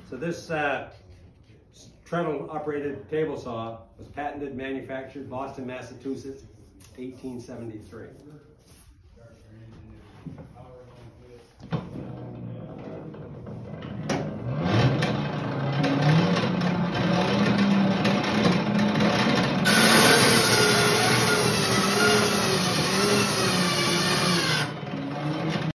So this treadle-operated table saw was patented, manufactured, Boston, Massachusetts, 1873.